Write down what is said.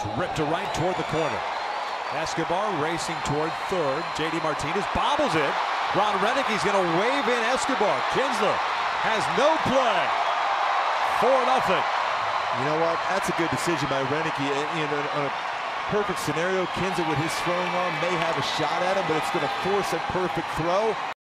Ripped to right toward the corner. Escobar racing toward third. J.D. Martinez bobbles it. Ron Renick's going to wave in Escobar. Kinsler has no play. 4-0. You know what? That's a good decision by Renick. In a perfect scenario, Kinsler with his throwing arm may have a shot at him, but it's going to force a perfect throw.